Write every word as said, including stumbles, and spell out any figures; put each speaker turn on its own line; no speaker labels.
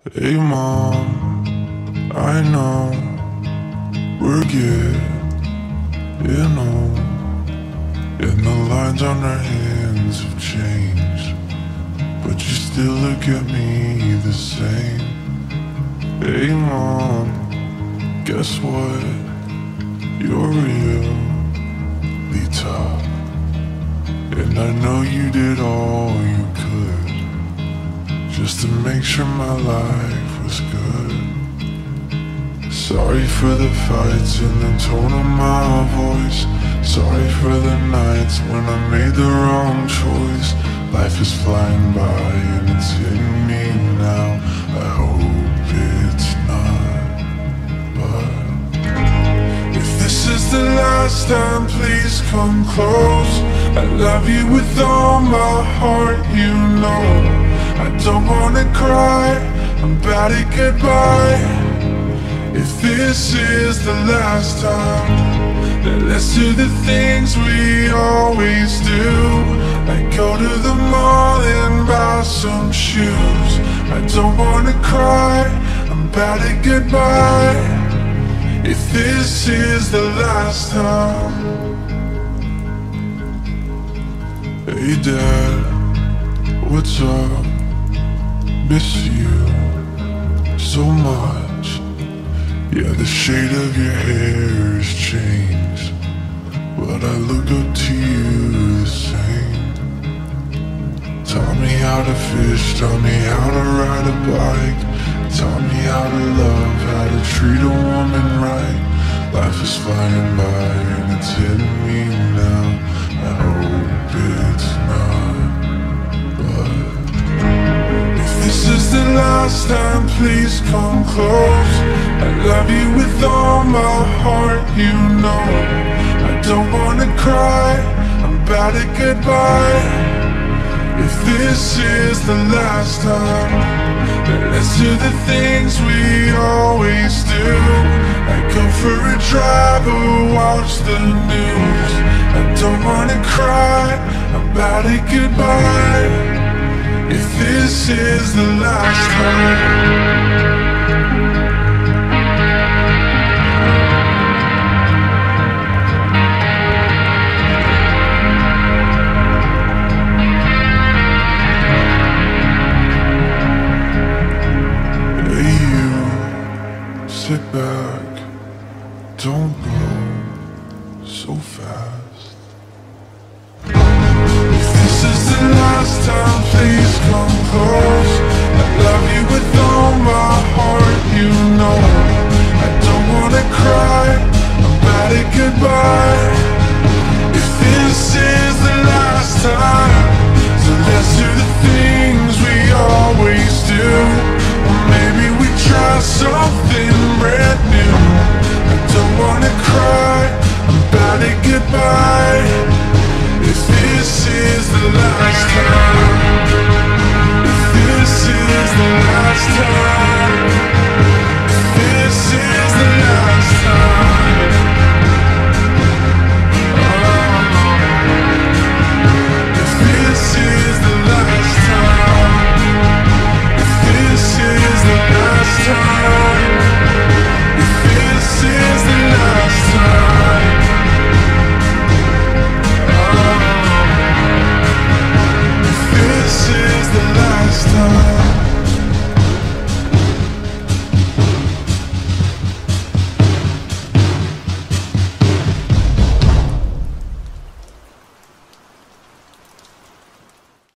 Hey mom, I know we're getting old, and the lines on our hands have changed, but you still look at me the same. Hey mom, guess what? You're really tough, and I know you did all you could just to make sure my life was good. Sorry for the fights and the tone of my voice. Sorry for the nights when I made the wrong choice. Life is flying by and it's hitting me now. I hope it's not, but if this is the last time, please come close. I love you with all my heart, you know. I don't wanna cry, I'm bad at goodbye. If this is the last time, then let's do the things we always do, like go to the mall and buy some shoes. I don't wanna cry, I'm bad at goodbye. If this is the last time. Hey dad, what's up? Miss you so much. Yeah, the shade of your hair has changed, but I look up to you the same. Taught me how to fish, taught me how to ride a bike, taught me how to love, how to treat a woman right. Life is flying by and it's hitting me now. I hope it's not, but this is the last time, please come close. I love you with all my heart, you know. I don't wanna cry, I'm bad at goodbye. If this is the last time, then let's do the things we always do, like go for a drive or watch the news. I don't wanna cry, I'm bad at goodbye. If this is the last time. Hey you, sit back, don't go so fast. If this is the last time, please come close.